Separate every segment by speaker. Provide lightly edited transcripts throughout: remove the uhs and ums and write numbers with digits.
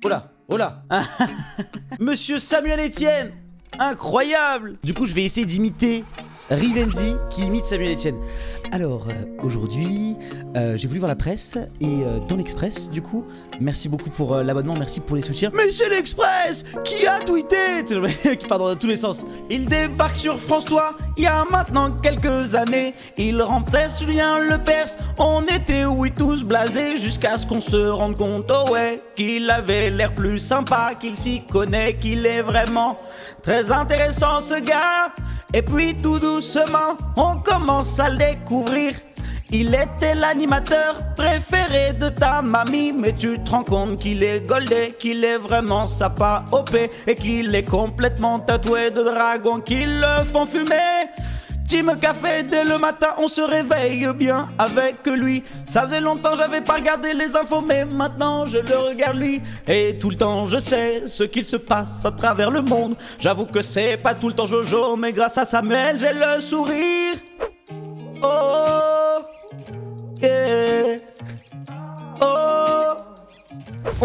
Speaker 1: Oh là, oh là. Monsieur Samuel Etienne. Incroyable. Du coup, je vais essayer d'imiter Rivenzi qui imite Samuel Etienne. Alors, aujourd'hui, j'ai voulu voir la presse et dans l'Express, du coup, merci beaucoup pour l'abonnement, merci pour les soutiens. Mais c'est l'Express qui a tweeté, qui part dans tous les sens. Il débarque sur France 3 il y a maintenant quelques années. Il remplace Julien Lepers. On était, oui, tous blasés jusqu'à ce qu'on se rende compte, oh ouais, qu'il avait l'air plus sympa, qu'il s'y connaît, qu'il est vraiment très intéressant ce gars. Et puis tout doucement, on commence à le découvrir. Il était l'animateur préféré de ta mamie. Mais tu te rends compte qu'il est goldé, qu'il est vraiment sapa OP, et qu'il est complètement tatoué de dragons qui le font fumer. Team Café dès le matin, on se réveille bien avec lui. Ça faisait longtemps j'avais pas regardé les infos, mais maintenant je le regarde lui. Et tout le temps je sais ce qu'il se passe à travers le monde. J'avoue que c'est pas tout le temps Jojo, mais grâce à Samuel j'ai le sourire. Oh, yeah. Oh. Oh.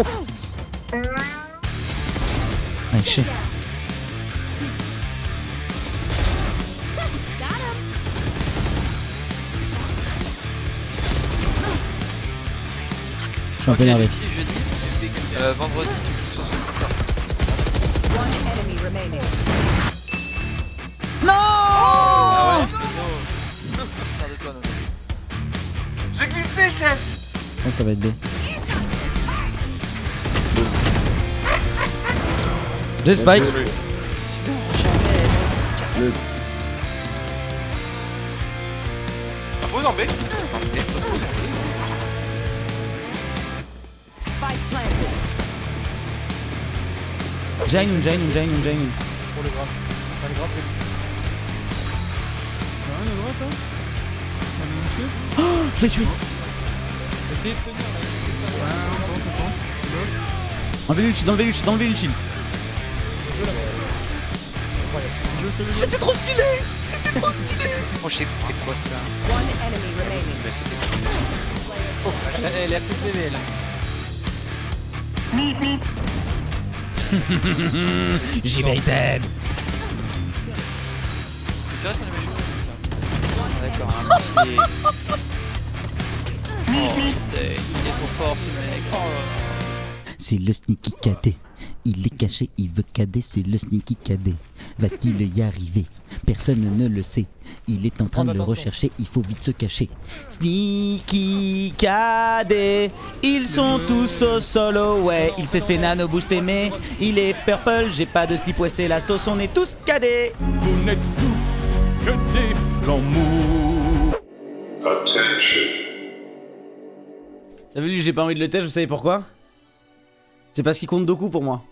Speaker 1: Ah, shit. Je suis un peu énervé.
Speaker 2: Vendredi, tu joues sur ce compteur.
Speaker 1: Non!
Speaker 2: Ah ouais, c'est de toi, j'ai glissé, chef!
Speaker 1: Oh, ça va être B. J'ai le spike.
Speaker 2: Pose en B.
Speaker 1: Jainun.
Speaker 3: Pour les grappes. Pas les grappes, rien de droite, hein.
Speaker 1: Oh, je l'ai tué.
Speaker 3: Essayez de tenir là.
Speaker 1: Enlevez l'ulti, enlevez l'ulti. C'était trop stylé. C'était trop stylé.
Speaker 2: Oh, je sais c'est quoi ça.
Speaker 3: Oh, elle a plus de PV là.
Speaker 1: J'ai baited.
Speaker 2: Tu restes sur les méchants. D'accord, hein. Il est trop fort ce mec. Oh.
Speaker 1: C'est le sneaky cadet. Il est caché, il veut cadet, c'est le sneaky cadet. Va-t-il y arriver? Personne ne le sait. Il est en train de le rechercher, il faut vite se cacher. Sneaky cadet, ils sont tous au solo, ouais. Il s'est fait nano booster, mais il est purple. J'ai pas de slip, ouais, c'est la sauce, on est tous cadets.
Speaker 3: Vous n'êtes tous que des flambeaux.
Speaker 4: Attention.
Speaker 1: T'as vu, j'ai pas envie de le tester, vous savez pourquoi? C'est parce qu'il compte Doku pour moi.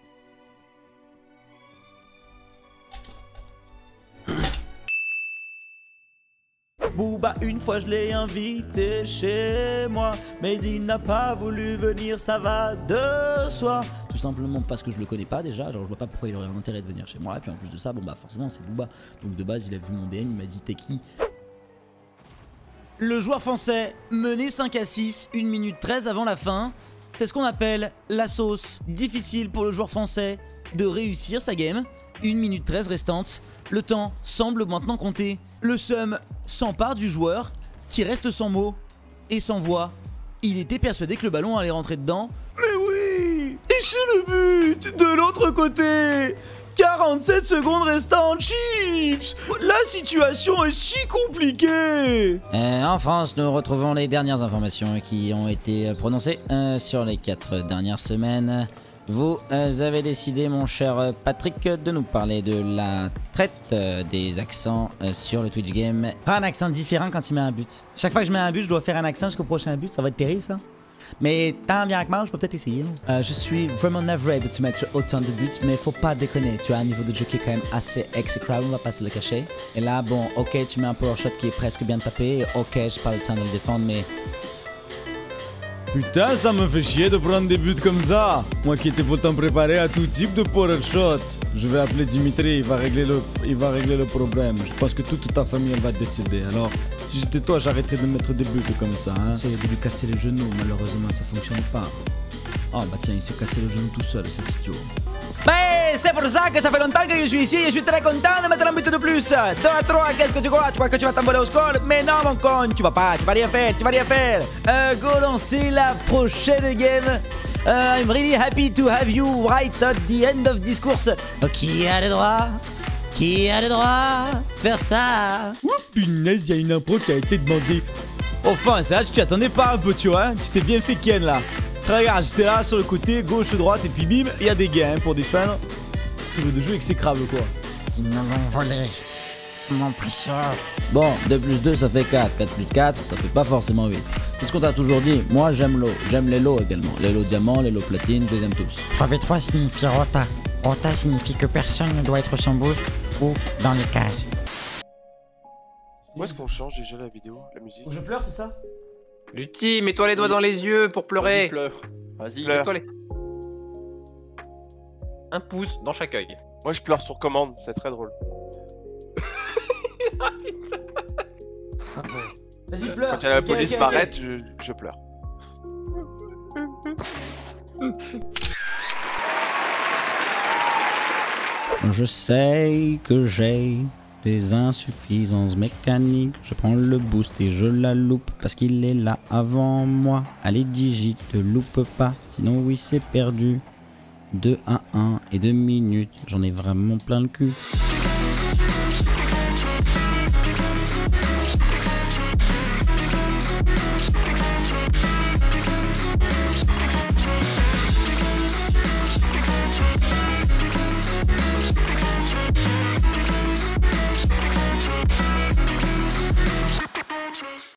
Speaker 1: Booba, une fois je l'ai invité chez moi, mais il n'a pas voulu venir, ça va de soi. Tout simplement parce que je le connais pas déjà, genre je vois pas pourquoi il aurait un intérêt de venir chez moi. Et puis en plus de ça, bon bah forcément c'est Booba. Donc de base il a vu mon DM, il m'a dit t'es qui? Le joueur français mené 5-6, 1 minute 13 avant la fin. C'est ce qu'on appelle la sauce. Difficile pour le joueur français de réussir sa game. 1 minute 13 restante. Le temps semble maintenant compter. Le seum s'empare du joueur qui reste sans mots et sans voix. Il était persuadé que le ballon allait rentrer dedans. Mais oui! Et c'est le but de l'autre côté! 47 secondes restantes, chips! La situation est si compliquée! En France, nous retrouvons les dernières informations qui ont été prononcées sur les 4 dernières semaines. Vous avez décidé, mon cher Patrick, de nous parler de la traite des accents sur le Twitch Game. Pas un accent différent quand il met un but. Chaque fois que je mets un but, je dois faire un accent jusqu'au prochain but. Ça va être terrible, ça. Mais tant bien que mal, je peux peut-être essayer. Je suis vraiment navré de te mettre autant de buts, mais faut pas déconner. Tu as un niveau de jeu qui est quand même assez exécrable, on va pas se le cacher. Et là, bon, ok, tu mets un power shot qui est presque bien tapé. Ok, j'ai pas le temps de le défendre, mais... Putain, ça me fait chier de prendre des buts comme ça. Moi qui étais pourtant préparé à tout type de power shot. Je vais appeler Dimitri, il va régler le problème. Je pense que toute ta famille elle va décéder. Alors, si j'étais toi, j'arrêterais de mettre des buts comme ça. Hein. J'essaie de lui casser les genoux, malheureusement ça fonctionne pas. Oh bah tiens, il s'est cassé le genou tout seul, cet idiot. Mais c'est pour ça que ça fait longtemps que je suis ici et je suis très content de mettre un but de plus. 2 à 3, qu'est-ce que tu crois? Tu crois que tu vas t'envoler au score? Mais non mon con, tu vas rien faire. Go lancer la prochaine game. I'm really happy to have you right at the end of this course. Qui a le droit de faire ça? Ouh punaise, il y a une impro qui a été demandée. Enfin, c'est là, tu t'y attendais pas un peu, tu vois, hein. Tu t'es bien fait ken là. Regarde, j'étais là sur le côté, gauche, droite, et puis bim, il y a des gars hein, pour défendre. Niveau de jeu exécrable quoi.
Speaker 5: Ils nous l'ont volé. Mon précieux.
Speaker 1: Bon, 2 plus 2 ça fait 4, 4 plus 4 ça fait pas forcément 8. C'est ce qu'on t'a toujours dit, moi j'aime l'eau, j'aime les lots également. Les lots diamants, les lots platine, je les aime tous.
Speaker 5: 3v3 signifie rota. Rota signifie que personne ne doit être sans boost ou dans les cages.
Speaker 6: Où est-ce qu'on change déjà la vidéo, la musique?
Speaker 1: Faut que je pleure, c'est ça?
Speaker 7: Lutti, mets-toi les doigts dans les yeux pour pleurer.
Speaker 3: Vas-y, pleure. Vas-y,
Speaker 6: Pleure.
Speaker 7: Mets-toi les... Un pouce dans chaque œil.
Speaker 6: Moi je pleure sur commande, c'est très drôle.
Speaker 1: Vas-y, pleure.
Speaker 6: Quand la
Speaker 1: Ok,
Speaker 6: police
Speaker 1: ok,
Speaker 6: m'arrête, je pleure.
Speaker 1: Je sais que j'ai des insuffisances mécaniques. Je prends le boost et je la loupe parce qu'il est là avant moi. Allez Digi, te loupe pas, sinon oui c'est perdu. 2 à 1 et 2 minutes, j'en ai vraiment plein le cul.